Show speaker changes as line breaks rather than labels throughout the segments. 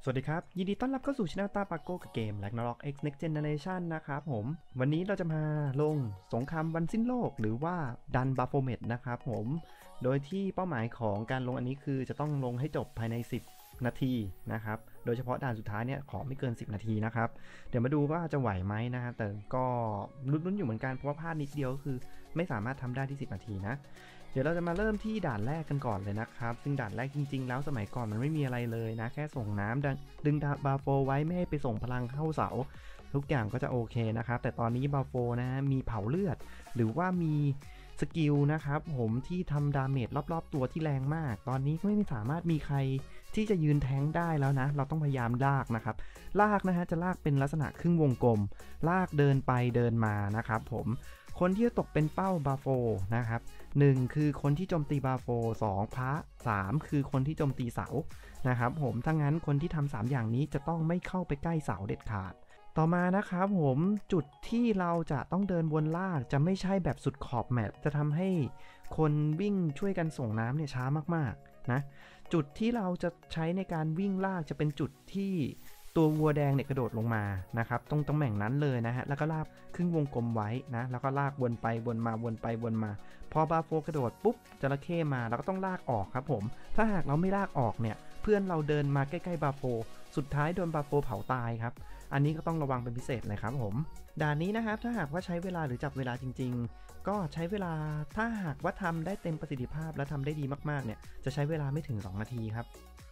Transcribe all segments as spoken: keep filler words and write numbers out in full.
สวัสดีครับยินดีต้อนรับเข้าสู่ช่องตาปาโก้กับเกม Ragnarok X Next Generation นะครับผมวันนี้เราจะมาลงสงครามวันสิ้นโลกหรือว่าดันบาโฟเมตนะครับผมโดยที่เป้าหมายของการลงอันนี้คือจะต้องลงให้จบภายในสิบนาทีนะครับโดยเฉพาะด่านสุดท้ายเนี่ยขอไม่เกินสิบนาทีนะครับเดี๋ยวมาดูว่าจะไหวไหมนะครับแต่ก็ลุ้นๆอยู่เหมือนกันเพราะว่าพลาดนิดเดียวคือไม่สามารถทำได้ที่สิบนาทีนะเดี๋ยวเราจะมาเริ่มที่ด่านแรกกันก่อนเลยนะครับซึ่งด่านแรกจริงๆแล้วสมัยก่อนมันไม่มีอะไรเลยนะแค่ส่งน้ำดึงบาโฟไว้ไม่ให้ไปส่งพลังเข้าเสาทุกอย่างก็จะโอเคนะครับแต่ตอนนี้บาโฟนะฮะมีเผาเลือดหรือว่ามีสกิลนะครับผมที่ทำดาเมจรอบๆตัวที่แรงมากตอนนี้ก็ไม่สามารถมีใครที่จะยืนแทงได้แล้วนะเราต้องพยายามลากนะครับลากนะฮะจะลากเป็นลักษณะครึ่งวงกลมลากเดินไปเดินมานะครับผมคนที่จะตกเป็นเป้าบาโฟนะครับหนึ่งคือคนที่โจมตีบาโฟสองพระสามคือคนที่โจมตีเสานะครับผมถ้างั้นคนที่ทำสามอย่างนี้จะต้องไม่เข้าไปใกล้เสาเด็ดขาดต่อมานะครับผมจุดที่เราจะต้องเดินวนลากจะไม่ใช่แบบสุดขอบแมปจะทำให้คนวิ่งช่วยกันส่งน้ำเนี่ยช้ามากๆนะจุดที่เราจะใช้ในการวิ่งลากจะเป็นจุดที่ตัววัวแดงเนี่ยกระโดดลงมานะครับตรงตำแหน่งนั้นเลยนะฮะแล้วก็ลากครึ่งวงกลมไว้นะแล้วก็ลากวนไปวนมาวนไปวนมาพอบาโฟกระโดดปุ๊บจระเข้มาแล้วก็ต้องลากออกครับผมถ้าหากเราไม่ลากออกเนี่ยเพื่อนเราเดินมาใกล้ๆบาโฟสุดท้ายโดนบาโฟเผาตายครับอันนี้ก็ต้องระวังเป็นพิเศษเลยครับผมด่านนี้นะครับถ้าหากว่าใช้เวลาหรือจับเวลาจริงๆก็ใช้เวลาถ้าหากว่าทำได้เต็มประสิทธิภาพและทำได้ดีมากๆเนี่ยจะใช้เวลาไม่ถึงสองนาทีครับ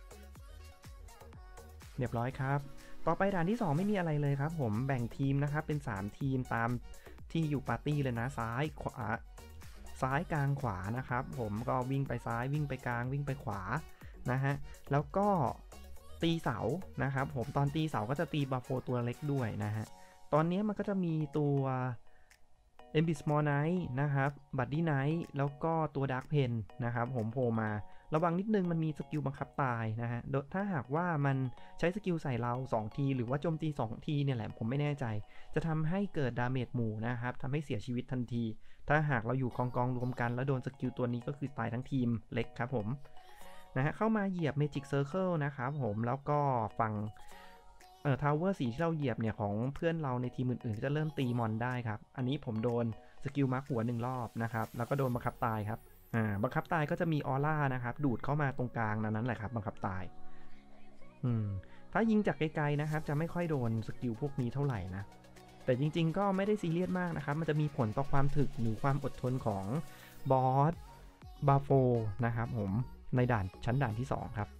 เรียบร้อยครับต่อไปด่านที่สองไม่มีอะไรเลยครับผมแบ่งทีมนะครับเป็นสามทีมตามที่อยู่ปาร์ตี้เลยนะซ้ายขวาซ้ายกลางขวานะครับผมก็วิ่งไปซ้ายวิ่งไปกลางวิ่งไปขวานะฮะแล้วก็ตีเสานะครับผมตอนตีเสาก็จะตีบาโฟตัวเล็กด้วยนะฮะตอนนี้มันก็จะมีตัวเอ็มบิสมอลไนท์นะครับบัดดี้ไนท์แล้วก็ตัวดาร์กเพนนะครับผมโผล่มาระวังนิดนึงมันมีสกิลบังคับตายนะฮะถ้าหากว่ามันใช้สกิลใส่เราสองทีหรือว่าโจมตีสองทีเนี่ยแหละผมไม่แน่ใจจะทำให้เกิดดาเมจหมู่นะครับทำให้เสียชีวิตทันทีถ้าหากเราอยู่กองกองรวมกันแล้วโดนสกิลตัวนี้ก็คือตายทั้งทีมเล็กครับผมนะฮะเข้ามาเหยียบ Magic Circle นะครับผมแล้วก็ฝั่งเอ่อทาวเวอร์สีที่เราเหยียบเนี่ยของเพื่อนเราในทีมอื่นๆจะเริ่มตีมอนได้ครับอันนี้ผมโดนสกิลมาร์คหัวหนึ่งรอบนะครับแล้วก็โดนบังคับตายครับอ่าบังคับตายก็จะมีออร่านะครับดูดเข้ามาตรงกลางนั้นแหละครับบังคับตายอืมถ้ายิงจากไกลๆนะครับจะไม่ค่อยโดนสกิลพวกนี้เท่าไหร่นะแต่จริงๆก็ไม่ได้ซีเรียสมากนะครับมันจะมีผลต่อความถึกหรือความอดทนของบอสบาโฟนะครับผมในด่านชั้นด่านที่สองครับ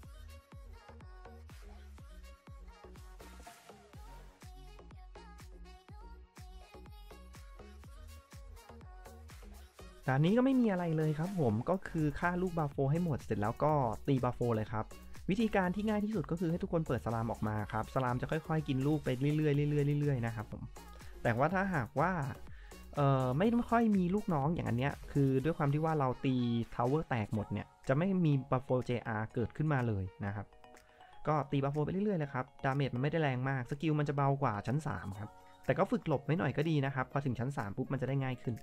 ด่านนี้ก็ไม่มีอะไรเลยครับผมก็คือฆ่าลูกบาโฟให้หมดเสร็จแล้วก็ตีบาโฟเลยครับวิธีการที่ง่ายที่สุดก็คือให้ทุกคนเปิดสลามออกมาครับสลามจะค่อยๆกินลูกไปเรื่อยๆเรื่อยๆเรื่อยๆนะครับผมแต่ว่าถ้าหากว่าเอ่อไม่ค่อยมีลูกน้องอย่างอันเนี้ยคือด้วยความที่ว่าเราตีทาวเวอร์แตกหมดเนี่ยจะไม่มีบาโฟ เจ อาร์ เกิดขึ้นมาเลยนะครับก็ตีบาโฟไปเรื่อยๆเลยครับดาเมจมันไม่ได้แรงมากสกิลมันจะเบากว่าชั้นสามครับแต่ก็ฝึกหลบไว้หน่อยก็ดีนะครับพอถึงชั้นสามปุ๊บมันจะได้ง่ายขึ้น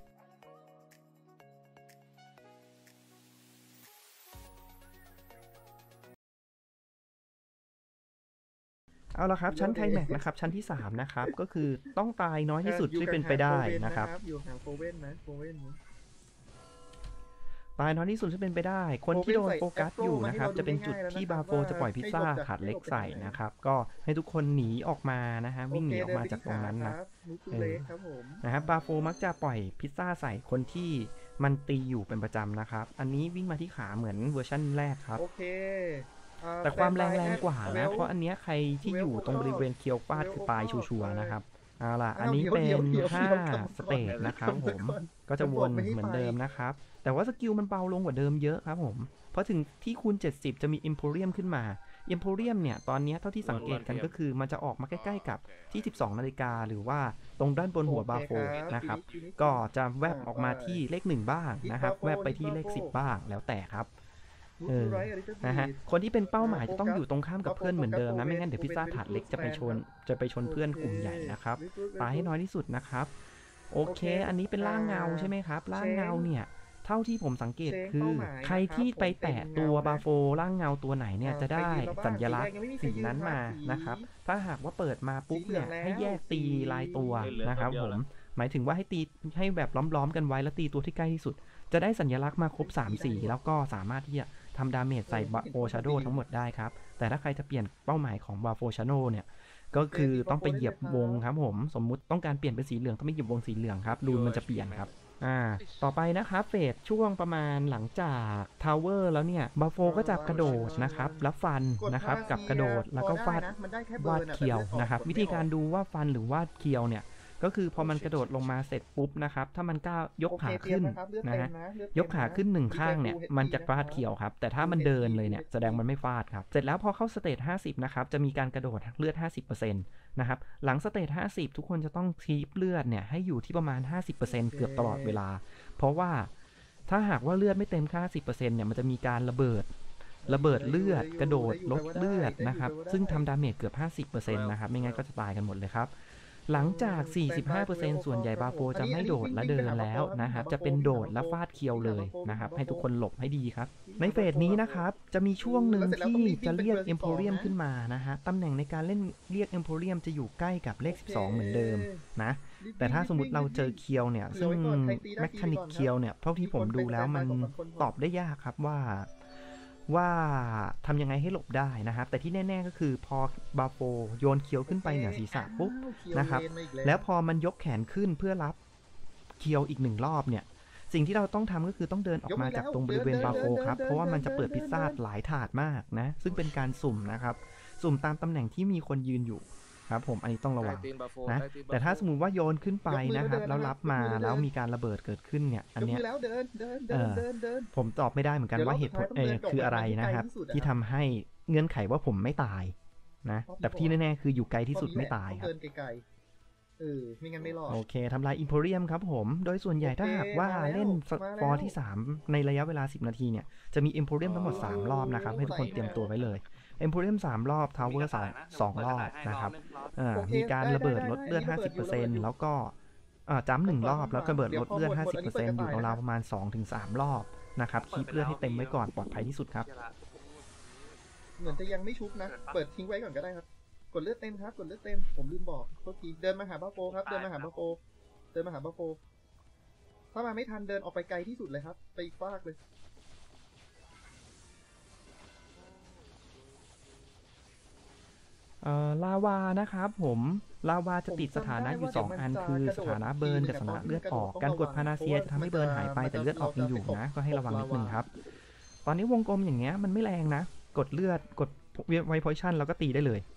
เอาละครับชั้นไคลแม็กซ์นะครับชั้นที่สามนะครับก็คือต้องตายน้อยที่สุดที่เป็นไปได้นะครับ
อยู่ห่างโฟเว่นนะโฟเว่นนะ
ตายน้อยที่สุดที่เป็นไปได้คนที่โดนโฟกัสอยู่นะครับจะเป็นจุดที่บาโฟจะปล่อยพิซซ่าถาดเล็กใส่นะครับก็ให้ทุกคนหนีออกมานะฮะวิ่งหนีออกมาจากตรงนั้นนะนะครับบาโฟมักจะปล่อยพิซซ่าใส่คนที่มันตีอยู่เป็นประจำนะครับอันนี้วิ่งมาที่ขาเหมือนเวอร์ชันแรกครับ
โอเค
แต่ความแรงแรงกว่านะเพราะอันนี้ใครที่อยู่ตรงบริเวณเคียวฟาดคือตายชัวร์ๆนะครับเอาล่ะอันนี้เป็นห้าสเตจนะครับผมก็จะวนเหมือนเดิมนะครับแต่ว่าสกิลมันเบาลงกว่าเดิมเยอะครับผมเพราะถึงที่คูณเจ็ดสิบจะมี Emporium ขึ้นมา Emporium เนี่ยตอนนี้เท่าที่สังเกตกันก็คือมันจะออกมาใกล้ๆกับที่สิบสองนาฬิกาหรือว่าตรงด้านบนหัวบาโฟนะครับก็จะแวบออกมาที่เลขหนึ่งบ้างนะครับแวบไปที่เลขสิบบ้างแล้วแต่ครับเออนะฮะคนที่เป็นเป้าหมายจะต้องอยู่ตรงข้ามกับเพื่อนเหมือนเดิมนะไม่งั้นเดี๋ยวพิซซ่าถาดเล็กจะไปชนจะไปชนเพื่อนกลุ่มใหญ่นะครับตายให้น้อยที่สุดนะครับโอเคอันนี้เป็นร่างเงาใช่ไหมครับร่างเงาเนี่ยเท่าที่ผมสังเกต
เซง
คือ
เป้าหมาย
ใคร
นะครับ
ที่ไป
ผมเป็น
แตะตัว
เงานะ
บาโฟร่างเงาตัวไหนเนี่ย
อ่า
จะได้
ใครยืนแล้วบ้าง
สัญลักษณ์
สีแดงยังไม่มีใคร
สี
ยืน
นั้น
ครับ
มา
สี
นะครับ ถ้าหากว่าเปิดมาปุ๊บ
สีเหลื
เนี่
อย ง
ให้แยก
แล้ว
ตี
สี
ลายตัว
เหลือง
นะครับ
ตัวเดียว
ผม
เหรอ
หมายถึงว่าให้ตีให้แบบล้อมๆกันไว้แล้วตีตัวที่ใกล้ที่สุด จะได้สัญลักษณ์มาครบสามสีแล้วก็สามารถที่จะทำดาเมจใส่บาโฟชาโดทั้งหมดได้ครับแต่ถ้าใครจะเปลี่ยนเป้าหมายของบาโฟชาโดเนี่ยก็คือต้องไปเหยียบวงครับผมสมมุติต้องการเปลี่ยนเป็นสีเหลืองต้องไปเหยียบวงสีเหลืองครับรูนมันจะเปลี่ยนครับอ่าต่อไปนะครับเฟสช่วงประมาณหลังจากทาวเวอร์แล้วเนี่ยบาโฟก็จะกระโดดนะครับแล้วฟัน
กด
นะครับ
พา
กับกระโดด
เซีย
แล้วก็
พอ
ฟาด
ได้นะมันได้แค่
วาด
บิร์นอะ
เคียว
แต่เลือดออก
นะครับ
กด
วิ
ไม่
ธี
ออก
การดูว่าฟันหรือวาดเคียวเนี่ยก็คือพอมันกระโดดลงมาเสร็จปุ๊บนะครับถ้ามันก้าวยก
โอเค
ขา
เตรีย
ขึ้
ม
น
นะครับเลือด
นะ
เต็ม
ฮะ
นะเลือด
ย
เต็
ก
ม
ขา
นะ
ขึ้นหนึ่ง
มี
ข้างเนี่ย
แค่ full
มันจะ
เอช
ฟาด
พี
เคียวครับแต่ถ้ามันเดินเลยเนี่ยแสดงมันไม่ฟาดครับเสร็จแล้วพอเข้าสเตจห้าสิบนะครับจะมีการกระโดดเลือด ห้าสิบเปอร์เซ็นต์ นะครับหลังสเตจห้าสิบทุกคนจะต้องคีปเลือดเนี่ยให้อยู่ที่ประมาณ ห้าสิบเปอร์เซ็นต์ เกือบตลอดเวลาเพราะว่าถ้าหากว่าเลือดไม่เต็ม ห้าสิบเปอร์เซ็นต์ เนี่ยมันจะมีการระเบิดระเบิดเลือดกระโดดลดเลือดนะครับซึ่งทำดาเมจเกือบ ห้าสิบเปอร์เซ็นต์ นะครับไม่งั้นก็จะตายกันหมดเลยครับหลังจาก สี่สิบห้าเปอร์เซ็นต์ ส่วนใหญ่บาโฟจะไม่โดดและเดินแล้วนะครับจะเป็นโดดและฟาดเคียวเลยนะครับให้ทุกคนหลบให้ดีครับในเฟสนี้นะครับจะมีช่วงหนึ่งที่จะเรียก Emporium ขึ้นมานะฮะตำแหน่งในการเล่นเรียก Emporium จะอยู่ใกล้กับเลข สิบสอง เหมือนเดิมนะแต่ถ้าสมมติเราเจอเคียวเนี่ยซึ่งแมคคานิกเคียวเนี่ยเท่าที่ผมดูแล้วมันตอบได้ยากครับว่าว่าทำยังไงให้หลบได้นะครับแต่ที่แน่ๆก็คือพอบาโฟโยนเคียวขึ้นไปเหนือศีรษะปุ๊บนะครับแล้วพอมันยกแขนขึ้นเพื่อรับเคียวอีกหนึ่งรอบเนี่ยสิ่งที่เราต้องทำก็คือต้องเดินออกมาจากตรงบริเวณบาโฟครับเพราะว่ามันจะเปิดพิซซ่าหลายถาดมากนะซึ่งเป็นการสุ่มนะครับสุ่มตามตำแหน่งที่มีคนยืนอยู่ครับผมอันนี้ต้องระวังนะแต่ถ้าสมมติว่าโยนขึ้นไปนะครับแล้วรับมาแล้วมีการระเบิดเกิดขึ้นเนี่ยอันเนี้ย
แล้วเดินเดินเดินเดินเดิน
ผมตอบไม่ได้เหมือนกันว่าเหตุผลเออคืออะไรนะครับที่ทำให้เงื่อนไขว่าผมไม่ตายนะแต่ที่แน่ๆคืออยู่ไกลที่สุดไม่ตายครับ
เดินไกลๆเออไม่งั้นไม่รอด
โอเคทำลายอิมโพเรียมครับผมโดยส่วนใหญ่ถ้าหากว่าเล่นฟอร์ที่สามในระยะเวลาสิบนาทีเนี่ยจะมีอิมโพเรียมทั้งหมดสามรอบนะครับให้ทุกคนเตรียมตัวไว้เลยอิมโพเรียมสามรอบทาวเวอร์สองสองรอบนะครับมีการระเบิดลดเลือด ห้าสิบเปอร์เซ็นต์ แล้วก็จ้ำหนึ่งรอบแล้วก็เบิดลดเลือด ห้าสิบเปอร์เซ็นต์ อยู่ราวๆประมาณ สองถึงสาม รอบนะครับคีปเลือดให้เต็มไว้ก่อนปลอดภัยที่สุดครับ
เหมือนจะยังไม่ชุบนะเปิดทิ้งไว้ก่อนก็ได้ครับกดเลือดเต็มครับกดเลือดเต็มผมลืมบอกโทษทีเดินมาหาบาโฟครับเดินมาหาบาโฟเดินมาหาบาโฟถ้ามาไม่ทันเดินออกไปไกลที่สุดเลยครับไปอีกฟากเลย
เอ่อลาวานะครับผมลาวาจะติดสถานะอยู่สองอันคือสถานะเบิร์นกับสถานะเลือดออกการกดพานาเซียจะทำให้เบิร์นหายไปแต่เลือดออกยังอยู่นะก็ให้ระวังนิดนึงครับตอนนี้วงกลมอย่างเงี้ยมันไม่แรงนะกดเลือดกดไวโพชั่นแล้วก็ตีได้เลย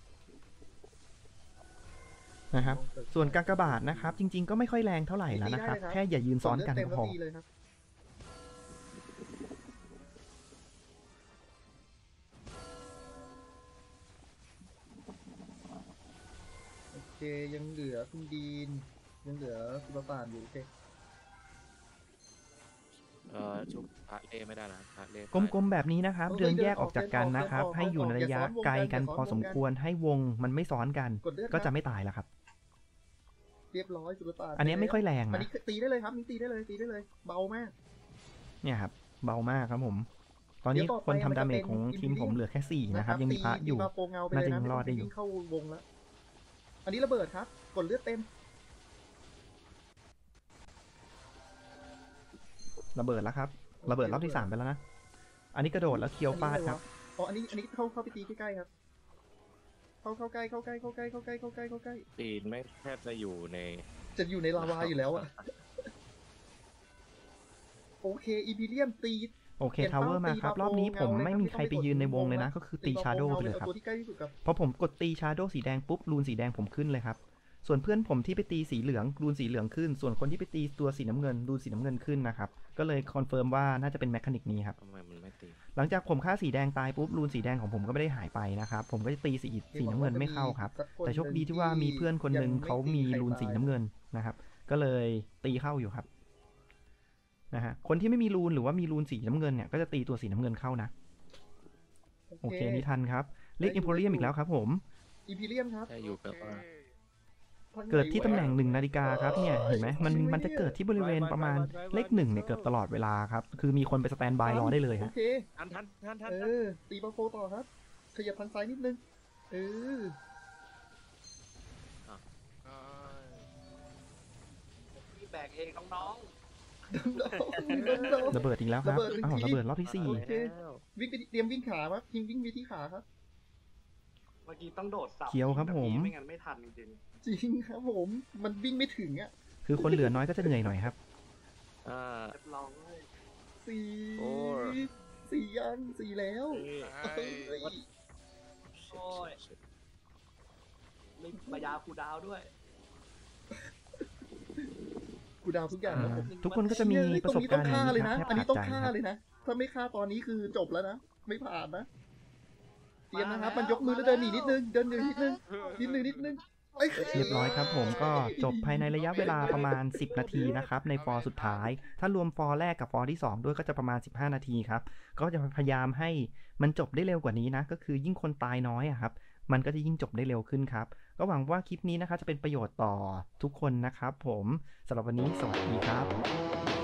นะครับส่วนกากบาทนะครับจริงๆก็ไม่ค่อยแรงเท่าไหร่แล้วนะครับแค่อย่ายืนซ้อนกันก็พอ
โอเคยังเหลือคุณดีนยังเหลือสุปปานอยู่โอเค
เอ่อชุบพระเล่ไม่ได้นะพระเล่
กลมๆแบบนี้นะครับเดินแยกออกจากกันนะครับให้อยู่ในระยะไกลกันพอสมควรให้วงมันไม่ซ้อนกันก็จะไม่ตายแล้วครับ
เรียบร้อยสุปปาน
อันนี้ไม่ค่อยแรงนะ
อันนี้ตีได้เลยครับนี่ตีได้เลยตีได้เลยเบามาก
เนี่ยครับเบามากครับผมตอนนี้คนทำดาเมจของทีมผมเหลือแค่สี่นะครับยังมีพระอยู่น่าจะยังรอดได้อยู่
เข้าวงแล้วอันนี้ระเบิดครับกดเลือดเต็ม
ระเบิดแล้วครับระเบิดรอบที่สามไปแล้วนะอันนี้กระโดดแล้วเคียวฟาดครับ
อ๋ออันนี้อันนี้เข้าเข้าไปตีใกล้ๆครับเข้าเข้าใกล้เข้าใกล้เข้าใกล้เข้าใกล้เข้าใกล้เข้าใกล้
ตีนไม่แทบจะอยู่ใน
จะอยู่ในลาวาอยู่แล้วอะโอเคอีพีเรียมตี
โอเคทาวเวอร์มาครับรอบนี้ผมไม่มีใครไปยืนในวงเลยนะก็คือตีชาโดว์ไปเลยครับพอผมกดตีชาโดว์สีแดงปุ๊บรูนสีแดงผมขึ้นเลยครับส่วนเพื่อนผมที่ไปตีสีเหลืองรูนสีเหลืองขึ้นส่วนคนที่ไปตีตัวสีน้ำเงินรูนสีน้ำเงินขึ้นนะครับก็เลยคอนเฟิร์มว่าน่าจะเป็นแมคานิกนี้ครับหลังจากผมฆ่าสีแดงตายปุ๊บรูนสีแดงของผมก็ไม่ได้หายไปนะครับผมก็จะตีสีสีน้ำเงินไม่เข้าครับแต่โชคดีที่ว่ามีเพื่อนคนนึงเขามีรูนสีน้ำเงินนะครับก็เลยตีเข้าอยู่ครับนะฮะคนที่ไม่มีรูนหรือว่ามีรูนสีน้ำเงินเนี่ยก็จะตีตัวสีน้ำเงินเข้านะโอเคนี่ทันครับเรียกอิมโพเรียมอีกแล้วครับผม
อิมพีเรียมครับ
อยู่แบบว่า
เกิดที่ตำแหน่งหนึ่งนาฬิกาครับเนี่ยเห็นไหมมันมันจะเกิดที่บริเวณประมาณเลขหนึ่งเนี่ยเกือบตลอดเวลาครับคือมีคนไปสแตนบายรอได้เลย
โอ
ฮะ
เค
ทันทันทันทัน
เออตีบัฟโฟต่อครับ ขยับทางซ้ายนิดนึงเออ
พี่แบกเองน้อง
ระเบิดอีกแล้วครับ
ระเบิดอีกที
อ้าวระเบิดรอบที่สี่
โอเค วิ่งไปเตรียมวิ่งขาครับยิงวิ่งไปที่ขาครับ
ๆเมื่อกี้ต้องโดดสับ
เคี้ยวครับผม
ไม่งั้นไม่ทันจริง
จริงครับผม มันวิ่งไม่ถึงอ่ะ
คือคนเหลือน้อยก็จะเหนื่อยหน่อยครับ
อ่า
ๆเรียบร้อย
สี่
โอ้ย
สี่ยังสี่แล้ว
เอ้ย
เอ้ย
โอ้ยไม่มายาคูดาวด้วย
กูดาวทุกอย่างแล้วผม
ทุกคนก็จะมี
เฮ้ย
ประสบ
ต
การณ์
ง
อย่าง
นี้
นี้
ต้องฆ่าเลย
ครั
นะ
บแทบ
อันนี้
ขาด
ต้อง
ใจ
ฆ่า
ครับ
เลยนะ ถ้าไม่ฆ่าตอนนี้คือจบแล้วนะ ไม่ผ่านนะ เตรียมนะครับ มันยกมือแล้วเดินหนีนิดนึง เดินหนีนิดนึง นิดนึงนิดนึงเอ้ย
เรียบร้อยครับผมก็จบภายในระยะเวลาประมาณ สิบ นาทีนะครับในฟอร์สุดท้าย ถ้ารวมฟอร์แรกกับฟอร์ที่ สอง ด้วยก็จะประมาณ สิบห้า นาทีครับ ก็จะพยายามให้มันจบได้เร็วกว่านี้นะก็คือยิ่งคนตายน้อยอะครับมันก็จะยิ่งจบได้เร็วขึ้นครับก็หวังว่าคลิปนี้นะครับจะเป็นประโยชน์ต่อทุกคนนะครับผมสำหรับวันนี้สวัสดีครับ